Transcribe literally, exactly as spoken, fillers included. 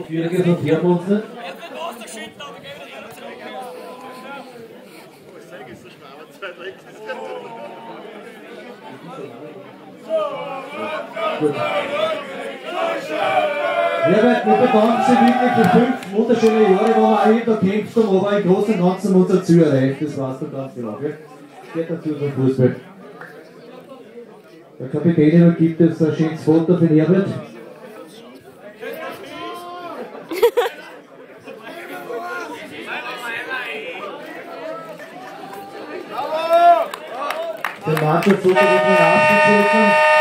Schwieriges und Hermonster. Herbert, wir bedanken Sie wirklich für fünf wunderschöne Jahre, wo wir auch hinter gekämpft haben, aber im Großen und Ganzen unser Ziel erreicht. Das weißt du ganz genau. Gell? Geht dazu zum Fußball. Der Kapitän übergibt jetzt ein schönes Foto für Herbert. Der Markus Foto wird mal aufgezogen.